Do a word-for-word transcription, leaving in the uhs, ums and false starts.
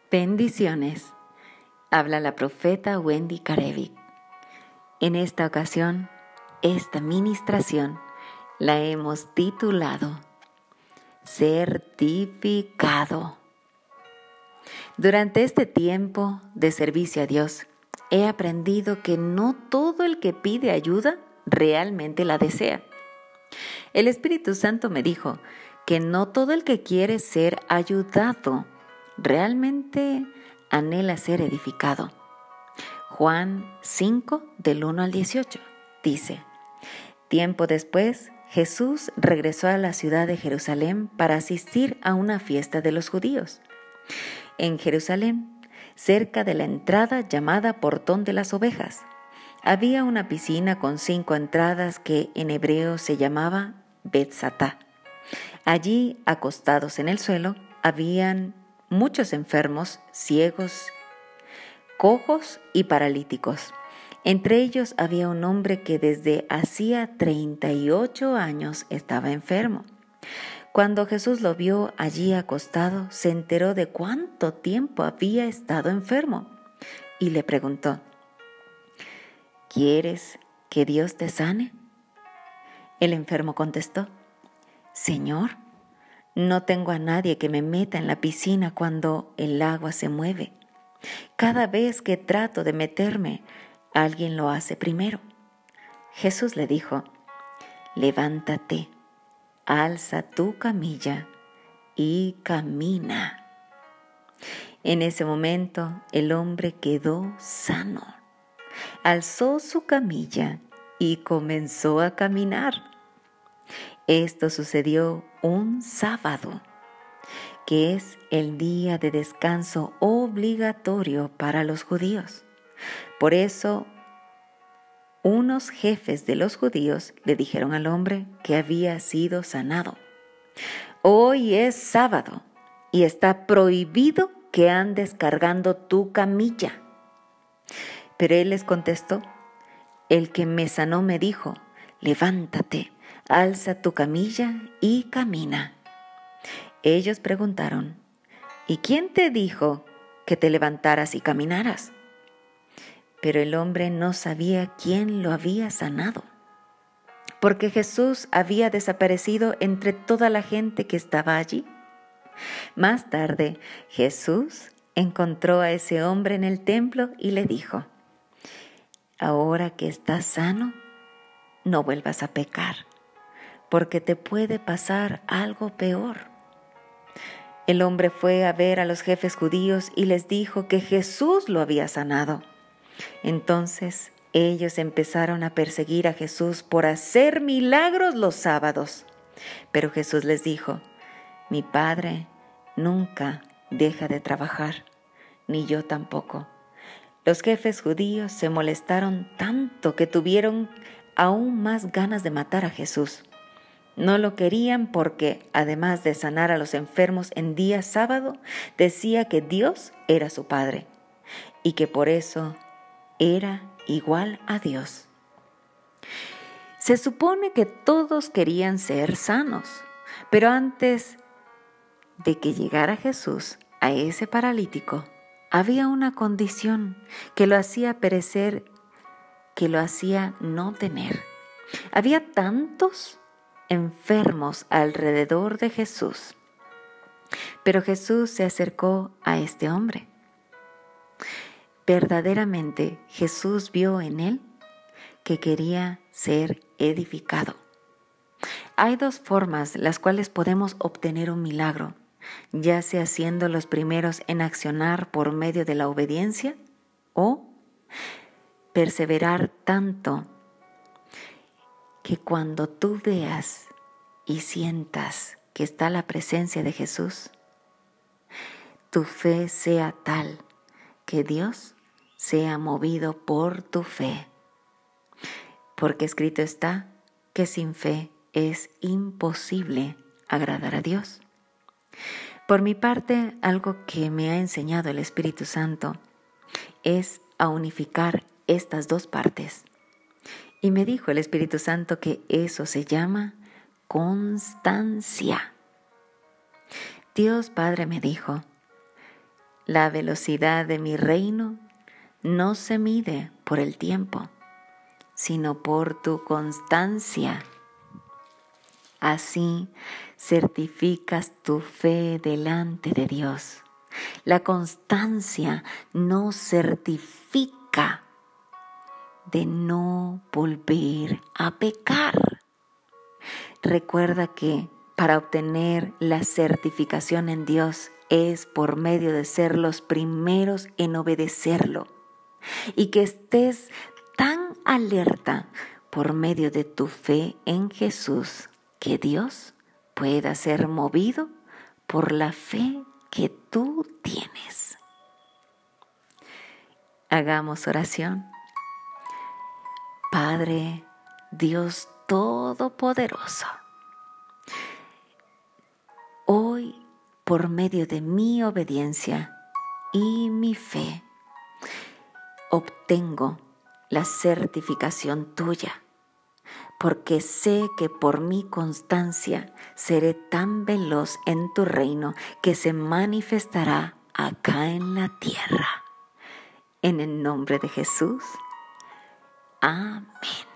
Bendiciones. Habla la profeta Wendy Karevic. En esta ocasión, esta ministración la hemos titulado Certificado. Durante este tiempo de servicio a Dios, he aprendido que no todo el que pide ayuda realmente la desea. El Espíritu Santo me dijo que no todo el que quiere ser ayudado realmente anhela ser edificado. Juan cinco, del uno al dieciocho, dice: Tiempo después, Jesús regresó a la ciudad de Jerusalén para asistir a una fiesta de los judíos. En Jerusalén, cerca de la entrada llamada Portón de las Ovejas, había una piscina con cinco entradas que en hebreo se llamaba Betzatá. Allí, acostados en el suelo, habían muchos enfermos, ciegos, cojos y paralíticos. Entre ellos había un hombre que desde hacía treinta y ocho años estaba enfermo. Cuando Jesús lo vio allí acostado, se enteró de cuánto tiempo había estado enfermo y le preguntó: ¿Quieres que Dios te sane? El enfermo contestó: Señor, no tengo a nadie que me meta en la piscina cuando el agua se mueve. Cada vez que trato de meterme, alguien lo hace primero. Jesús le dijo: Levántate, alza tu camilla y camina. En ese momento, el hombre quedó sano. Alzó su camilla y comenzó a caminar. Esto sucedió un sábado, que es el día de descanso obligatorio para los judíos. Por eso, unos jefes de los judíos le dijeron al hombre que había sido sanado: Hoy es sábado y está prohibido que andes cargando tu camilla. Pero él les contestó: El que me sanó me dijo: Levántate, alza tu camilla y camina. Ellos preguntaron: ¿Y quién te dijo que te levantaras y caminaras? Pero el hombre no sabía quién lo había sanado, porque Jesús había desaparecido entre toda la gente que estaba allí. Más tarde, Jesús encontró a ese hombre en el templo y le dijo: Ahora que estás sano, no vuelvas a pecar, porque te puede pasar algo peor. El hombre fue a ver a los jefes judíos y les dijo que Jesús lo había sanado. Entonces ellos empezaron a perseguir a Jesús por hacer milagros los sábados. Pero Jesús les dijo: Mi Padre nunca deja de trabajar, ni yo tampoco. Los jefes judíos se molestaron tanto que tuvieron aún más ganas de matar a Jesús. No lo querían porque, además de sanar a los enfermos en día sábado, decía que Dios era su Padre y que por eso era igual a Dios. Se supone que todos querían ser sanos, pero antes de que llegara Jesús a ese paralítico, había una condición que lo hacía perecer, que lo hacía no tener. Había tantos enfermos alrededor de Jesús, pero Jesús se acercó a este hombre. Verdaderamente Jesús vio en él que quería ser edificado. Hay dos formas las cuales podemos obtener un milagro, ya sea siendo los primeros en accionar por medio de la obediencia o perseverar tanto que cuando tú veas y sientas que está la presencia de Jesús, tu fe sea tal que Dios sea movido por tu fe. Porque escrito está que sin fe es imposible agradar a Dios. Por mi parte, algo que me ha enseñado el Espíritu Santo es a unificar estas dos partes. Y me dijo el Espíritu Santo que eso se llama constancia. Dios Padre me dijo: La velocidad de mi reino no se mide por el tiempo, sino por tu constancia. Así certificas tu fe delante de Dios. La constancia nos certifica de no volver a pecar. Recuerda que para obtener la certificación en Dios es por medio de ser los primeros en obedecerlo, y que estés tan alerta por medio de tu fe en Jesús que Dios pueda ser movido por la fe que tú tienes. Hagamos oración. Padre, Dios Todopoderoso, hoy, por medio de mi obediencia y mi fe, obtengo la certificación tuya, porque sé que por mi constancia seré tan veloz en tu reino que se manifestará acá en la tierra. En el nombre de Jesús. Amén.